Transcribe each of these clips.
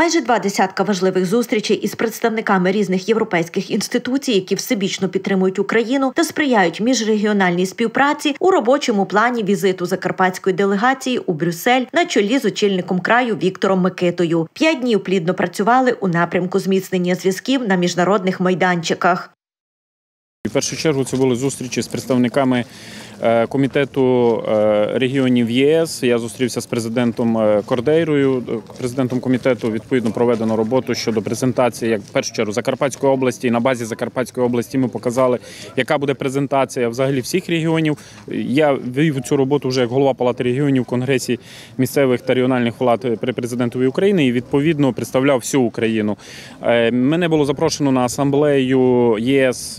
Майже 20 важливих зустрічей із представниками різних європейських інституцій, які всебічно підтримують Україну та сприяють міжрегіональній співпраці, у робочому плані візиту закарпатської делегації у Брюссель на чолі з очільником краю Віктором Микитою. 5 днів плідно працювали у напрямку зміцнення зв'язків на міжнародних майданчиках. В першу чергу це були зустрічі з представниками Комітету регіонів ЄС. Я зустрівся з президентом Кордейрою, президентом комітету. Відповідно, проведено роботу щодо презентації, як в першу чергу, Закарпатської області. І на базі Закарпатської області ми показали, яка буде презентація взагалі всіх регіонів. Я вів цю роботу вже як голова Палати регіонів в Конгресі місцевих та регіональних влад при президентові України і, відповідно, представляв всю Україну. Мене було запрошено на асамблею ЄС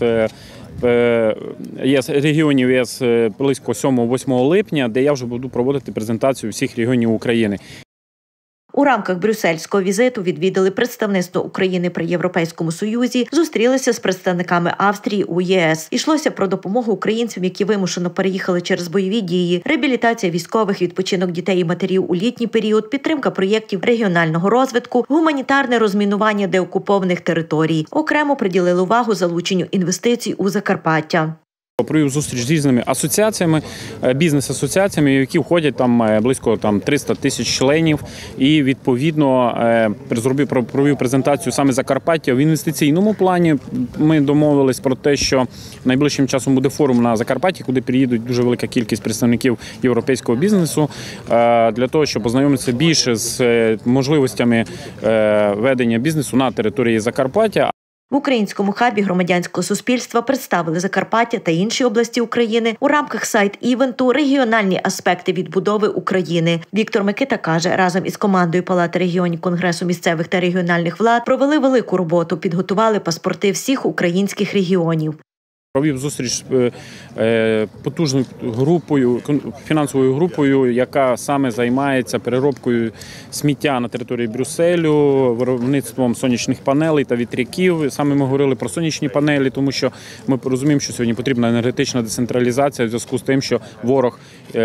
регіонів ЄС близько 7-8 липня, де я вже буду проводити презентацію всіх регіонів України. У рамках брюссельського візиту відвідали представництво України при Європейському Союзі, зустрілися з представниками Австрії у ЄС. Йшлося про допомогу українцям, які вимушено переїхали через бойові дії, реабілітація військових, відпочинок дітей і матерів у літній період, підтримка проєктів регіонального розвитку, гуманітарне розмінування деокупованих територій. Окремо приділили увагу залученню інвестицій у Закарпаття. Провів зустріч з різними асоціаціями, бізнес-асоціаціями, в які входять близько 300 тисяч членів. І, відповідно, провів презентацію саме Закарпаття в інвестиційному плані. Ми домовились про те, що найближчим часом буде форум на Закарпатті, куди приїдуть дуже велика кількість представників європейського бізнесу, для того, щоб познайомитися більше з можливостями ведення бізнесу на території Закарпаття. В українському хабі громадянського суспільства представили Закарпаття та інші області України у рамках сайт-івенту «Регіональні аспекти відбудови України». Віктор Микита каже, разом із командою Палати регіонів Конгресу місцевих та регіональних влад провели велику роботу, підготували паспорти всіх українських регіонів. Провів зустріч з потужною групою, фінансовою групою, яка саме займається переробкою сміття на території Брюсселю, виробництвом сонячних панелей та вітряків. Саме ми говорили про сонячні панелі, тому що ми розуміємо, що сьогодні потрібна енергетична децентралізація в зв'язку з тим, що ворог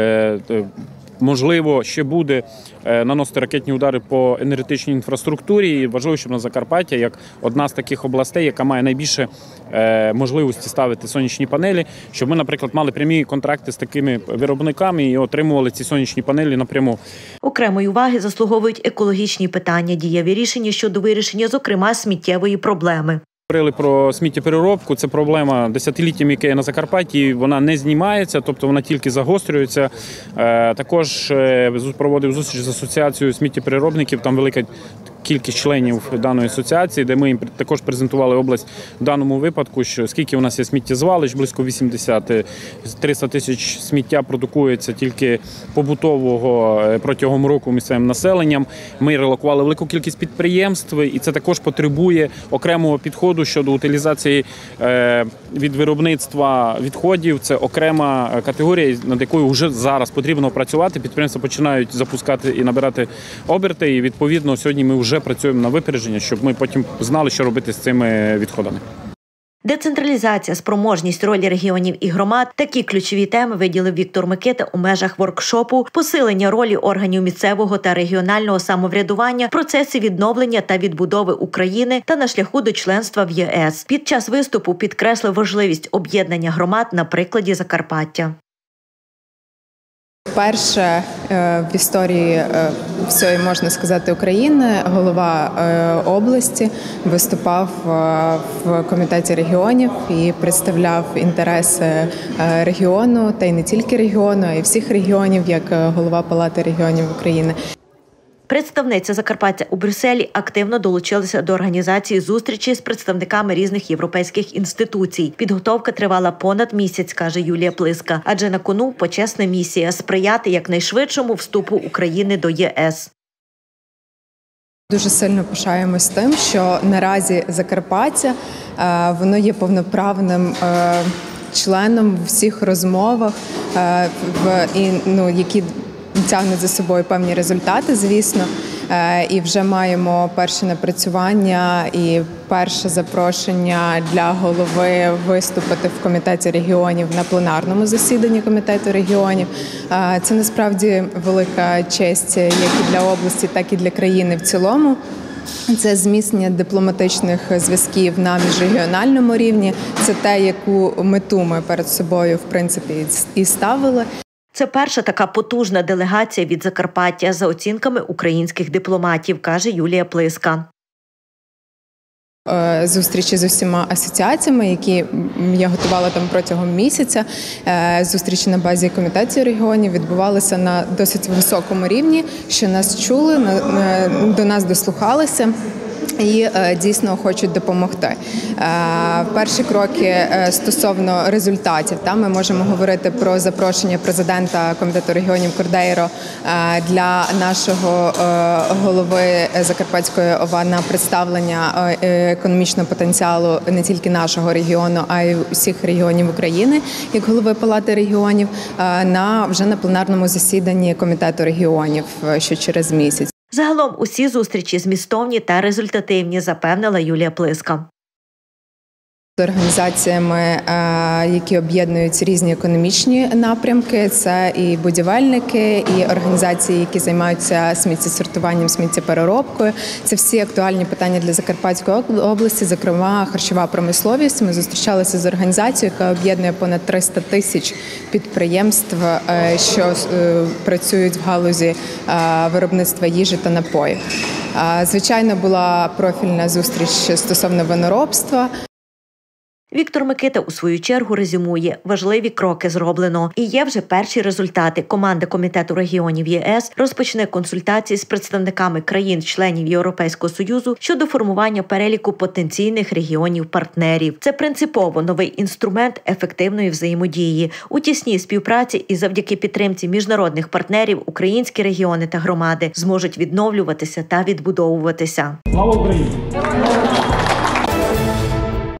можливо, ще буде наносити ракетні удари по енергетичній інфраструктурі. І важливо, щоб на Закарпаття, як одна з таких областей, яка має найбільше можливості ставити сонячні панелі, щоб ми, наприклад, мали прямі контракти з такими виробниками і отримували ці сонячні панелі напряму. Окремої уваги заслуговують екологічні питання, дієві рішення щодо вирішення, зокрема, сміттєвої проблеми. Говорили про сміттєпереробку. Це проблема десятиліттями, яка є на Закарпатті. Вона не знімається, тобто вона тільки загострюється. Також проводив зустріч з асоціацією сміттєпереробників. Там велика кількість членів даної асоціації, де ми їм також презентували область в даному випадку, що скільки у нас є сміттєзвалищ, близько 80, 300 тисяч сміття продукується тільки побутового протягом року місцевим населенням. Ми релокували велику кількість підприємств, і це також потребує окремого підходу щодо утилізації від виробництва відходів. Це окрема категорія, над якою вже зараз потрібно працювати. Підприємства починають запускати і набирати оберти, і відповідно сьогодні ми вже працюємо на випередження, щоб ми потім знали, що робити з цими відходами. Децентралізація, спроможність, ролі регіонів і громад – такі ключові теми виділив Віктор Микита у межах воркшопу «Посилення ролі органів місцевого та регіонального самоврядування в процесі відновлення та відбудови України та на шляху до членства в ЄС». Під час виступу підкреслив важливість об'єднання громад на прикладі Закарпаття. Вперше в історії всієї, можна сказати, України голова області виступав в комітеті регіонів і представляв інтереси регіону, та й не тільки регіону, а й всіх регіонів, як голова Палати регіонів України. Представниця Закарпаття у Брюсселі активно долучилася до організації зустрічі з представниками різних європейських інституцій. Підготовка тривала понад місяць, каже Юлія Плиска, адже на кону почесна місія – сприяти якнайшвидшому вступу України до ЄС. Дуже сильно пишаємось тим, що наразі Закарпаття воно є повноправним членом в всіх розмовах, які тягнуть за собою певні результати, звісно. І вже маємо перше напрацювання і перше запрошення для голови виступити в Комітеті регіонів на пленарному засіданні Комітету регіонів. Це насправді велика честь як і для області, так і для країни в цілому. Це зміцнення дипломатичних зв'язків на міжрегіональному рівні. Це те, яку мету ми перед собою, в принципі, і ставили. Це перша така потужна делегація від Закарпаття, за оцінками українських дипломатів, каже Юлія Плиска. Зустрічі з усіма асоціаціями, які я готувала там протягом місяця. Зустрічі на базі комітетів регіонів відбувалися на досить високому рівні, що нас чули, до нас дослухалися і дійсно хочуть допомогти. Перші кроки стосовно результатів. Там ми можемо говорити про запрошення президента Комітету регіонів Кордейро для нашого голови Закарпатської ОВА на представлення економічного потенціалу не тільки нашого регіону, а й усіх регіонів України, як голови Палати регіонів, вже на пленарному засіданні Комітету регіонів, що через місяць. Загалом усі зустрічі змістовні та результативні, запевнила Юлія Плиска. З організаціями, які об'єднують різні економічні напрямки, це і будівельники, і організації, які займаються сміттєсортуванням, сміттєпереробкою. Це всі актуальні питання для Закарпатської області, зокрема харчова промисловість. Ми зустрічалися з організацією, яка об'єднує понад 300 тисяч підприємств, що працюють в галузі виробництва їжі та напоїв. Звичайно, була профільна зустріч стосовно виноробства. Віктор Микита у свою чергу резюмує: важливі кроки зроблено. І є вже перші результати. Команда Комітету регіонів ЄС розпочне консультації з представниками країн-членів Європейського Союзу щодо формування переліку потенційних регіонів-партнерів. Це принципово новий інструмент ефективної взаємодії. У тісній співпраці і завдяки підтримці міжнародних партнерів українські регіони та громади зможуть відновлюватися та відбудовуватися. Слава Україні!